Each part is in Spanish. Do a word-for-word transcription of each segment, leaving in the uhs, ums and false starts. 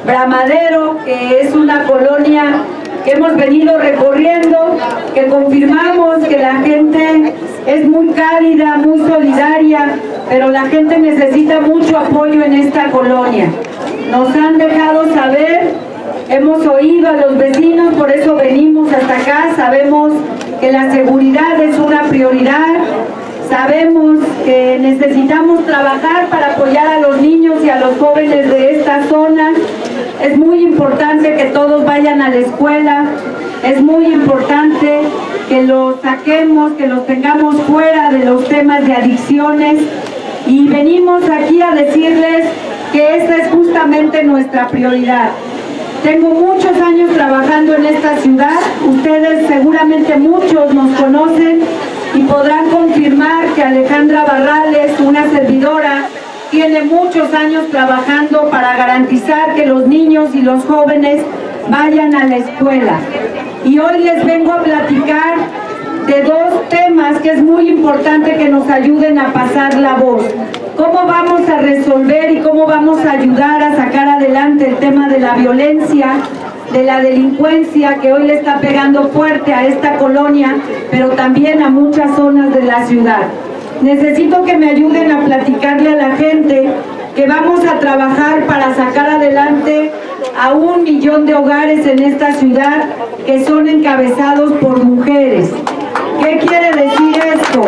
Bramadero, que es una colonia que hemos venido recorriendo, que confirmamos que la gente es muy cálida, muy solidaria, pero la gente necesita mucho apoyo en esta colonia. Nos han dejado saber, hemos oído a los vecinos, por eso venimos hasta acá, sabemos que la seguridad es una prioridad, sabemos que necesitamos trabajar para apoyar a los niños y a los jóvenes de esta zona. Es muy importante que todos vayan a la escuela, es muy importante que los saquemos, que los tengamos fuera de los temas de adicciones, y venimos aquí a decirles que esta es justamente nuestra prioridad. Tengo muchos años trabajando en esta ciudad, ustedes seguramente muchos nos conocen y podrán confirmar que Alejandra Barrales, una servidora, tiene muchos años trabajando para garantizar que los niños y los jóvenes vayan a la escuela. Y hoy les vengo a platicar de dos temas que es muy importante que nos ayuden a pasar la voz. ¿Cómo vamos a resolver y cómo vamos a ayudar a sacar adelante el tema de la violencia, de la delincuencia que hoy le está pegando fuerte a esta colonia, pero también a muchas zonas de la ciudad? Necesito que me ayuden a platicarle a la gente que vamos a trabajar para sacar adelante a un millón de hogares en esta ciudad que son encabezados por mujeres. ¿Qué quiere decir esto?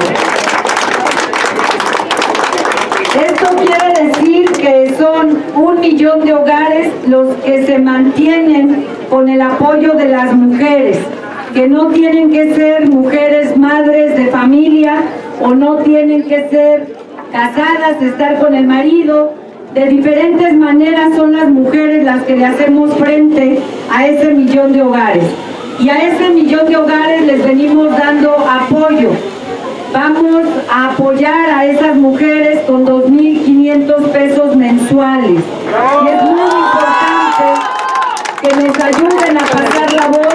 Esto quiere decir que son un millón de hogares los que se mantienen con el apoyo de las mujeres, que no tienen que ser mujeres madres de familia o no tienen que ser casadas, estar con el marido. De diferentes maneras son las mujeres las que le hacemos frente a ese millón de hogares. Y a ese millón de hogares les venimos dando apoyo. Vamos a apoyar a esas mujeres con dos mil quinientos pesos mensuales. Y es muy importante que nos ayuden a pasar la voz,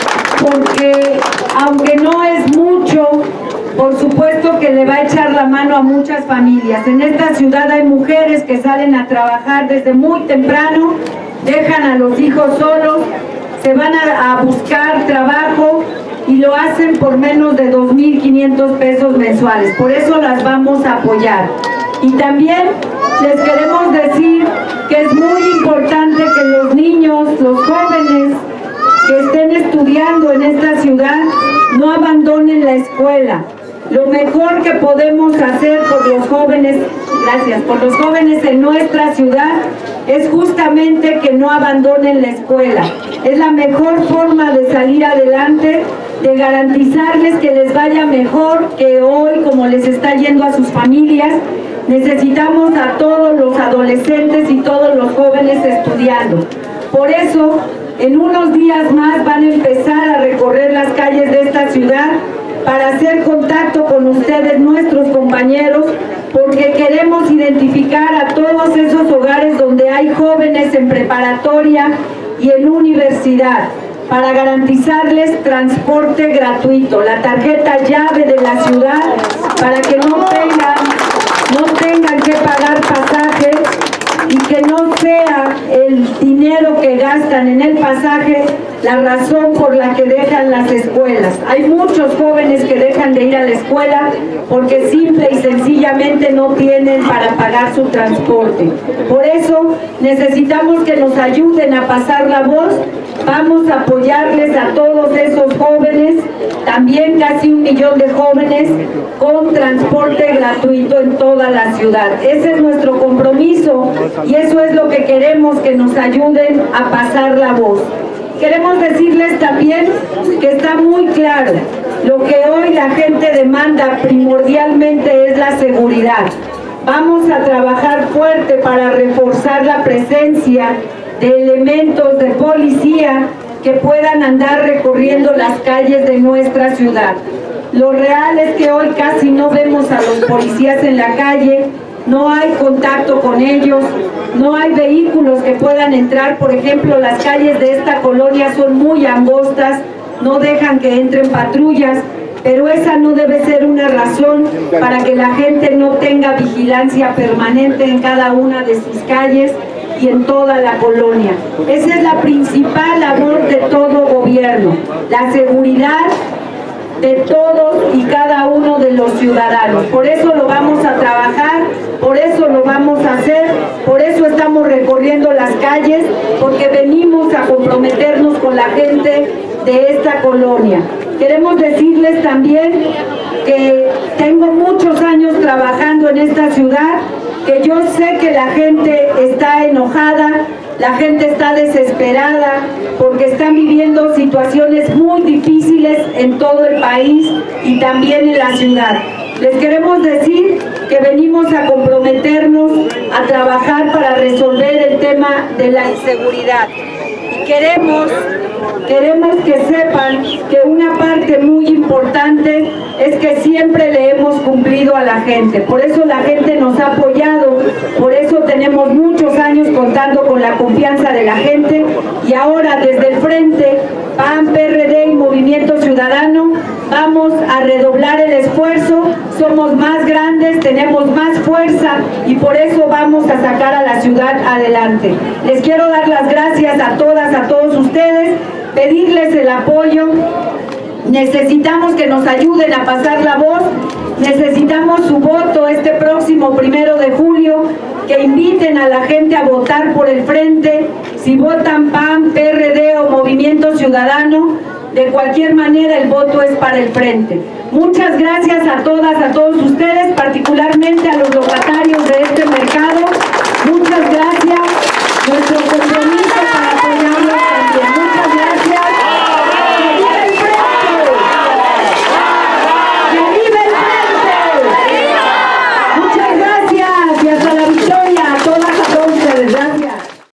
porque aunque no es mucho, por supuesto que le va a echar la mano a muchas familias. En esta ciudad hay mujeres que salen a trabajar desde muy temprano, dejan a los hijos solos, se van a, a buscar trabajo y lo hacen por menos de dos mil quinientos pesos mensuales. Por eso las vamos a apoyar. Y también les queremos decir que es muy importante que los niños, los jóvenes que estén estudiando en esta ciudad no abandonen la escuela. Lo mejor que podemos hacer por los jóvenes, gracias, por los jóvenes en nuestra ciudad es justamente que no abandonen la escuela. Es la mejor forma de salir adelante, de garantizarles que les vaya mejor que hoy, como les está yendo a sus familias. Necesitamos a todos los adolescentes y todos los jóvenes estudiando. Por eso, en unos días más van a empezar a recorrer las calles de esta ciudad para hacer contacto con ustedes, nuestros compañeros, porque queremos identificar a todos esos hogares donde hay jóvenes en preparatoria y en universidad, para garantizarles transporte gratuito, la tarjeta llave de la ciudad, para que no tengan, no tengan que pagar pasajes y que no sea el dinero que gastan en el pasaje la razón por la que dejan las escuelas. Hay muchos jóvenes que dejan de ir a la escuela porque simple y sencillamente no tienen para pagar su transporte. Por eso necesitamos que nos ayuden a pasar la voz. Vamos a apoyarles a todos esos jóvenes, también casi un millón de jóvenes, con transporte gratuito en toda la ciudad. Ese es nuestro compromiso y eso es lo que queremos, que nos ayuden a pasar la voz. Queremos decirles también que está muy claro, lo que hoy la gente demanda primordialmente es la seguridad. Vamos a trabajar fuerte para reforzar la presencia de elementos de policía que puedan andar recorriendo las calles de nuestra ciudad. Lo real es que hoy casi no vemos a los policías en la calle, no hay contacto con ellos, no hay vehículos que puedan entrar. Por ejemplo, las calles de esta colonia son muy angostas, no dejan que entren patrullas, pero esa no debe ser una razón para que la gente no tenga vigilancia permanente en cada una de sus calles y en toda la colonia. Esa es la principal labor de todo gobierno, la seguridad de todos y cada uno de los ciudadanos. Por eso lo vamos a trabajar, por eso lo vamos a hacer, por eso estamos recorriendo las calles, porque venimos a comprometernos con la gente de esta colonia. Queremos decirles también que tengo muchos años trabajando en esta ciudad, que yo sé que la gente está enojada, la gente está desesperada porque están viviendo situaciones muy difíciles en todo el país y también en la ciudad. Les queremos decir que venimos a comprometernos a trabajar para resolver el tema de la inseguridad. Y queremos, queremos que sepan que una parte muy importante es que siempre le hemos cumplido a la gente. Por eso la gente nos ha apoyado, por eso tenemos muchos años contando con la confianza de la gente, y ahora desde el frente, P A N, P R D y Movimiento Ciudadano, vamos a redoblar el esfuerzo, somos más grandes, tenemos más fuerza y por eso vamos a sacar a la ciudad adelante. Les quiero dar las gracias a todas, a todos ustedes, pedirles el apoyo. Necesitamos que nos ayuden a pasar la voz, necesitamos su voto este próximo primero de julio, que inviten a la gente a votar por el frente. Si votan P A N, P R D o Movimiento Ciudadano, de cualquier manera el voto es para el frente. Muchas gracias a todas, a todos ustedes, particularmente a los locatarios de este mercado. Muchas gracias. Nuestro